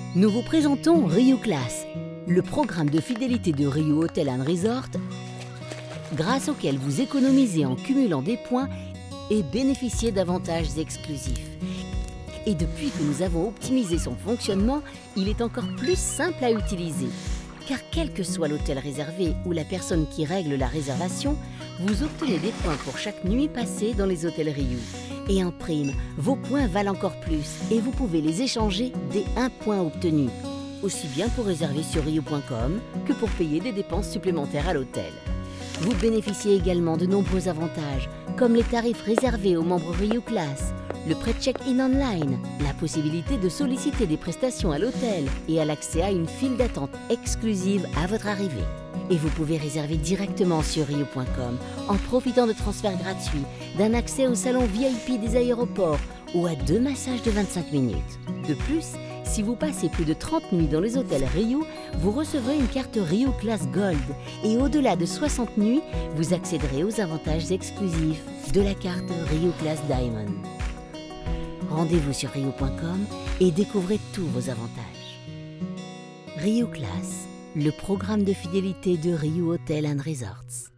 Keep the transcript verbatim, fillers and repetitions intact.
Nous vous présentons Rio Class, le programme de fidélité de Rio Hotel and Resort, grâce auquel vous économisez en cumulant des points et bénéficiez d'avantages exclusifs. Et depuis que nous avons optimisé son fonctionnement, il est encore plus simple à utiliser. Car quel que soit l'hôtel réservé ou la personne qui règle la réservation, vous obtenez des points pour chaque nuit passée dans les hôtels Rio. Et en prime, vos points valent encore plus et vous pouvez les échanger dès un point obtenu, aussi bien pour réserver sur rio point com que pour payer des dépenses supplémentaires à l'hôtel. Vous bénéficiez également de nombreux avantages, comme les tarifs réservés aux membres Rio Class, le pré-check-in online, la possibilité de solliciter des prestations à l'hôtel et à l'accès à une file d'attente exclusive à votre arrivée. Et vous pouvez réserver directement sur rio point com en profitant de transferts gratuits, d'un accès au salon V I P des aéroports ou à deux massages de vingt-cinq minutes. De plus, si vous passez plus de trente nuits dans les hôtels Rio, vous recevrez une carte Rio Class Gold et au-delà de soixante nuits, vous accéderez aux avantages exclusifs de la carte Rio Class Diamond. Rendez-vous sur rio point com et découvrez tous vos avantages. Rio Class, le programme de fidélité de Rio Hotel and Resorts.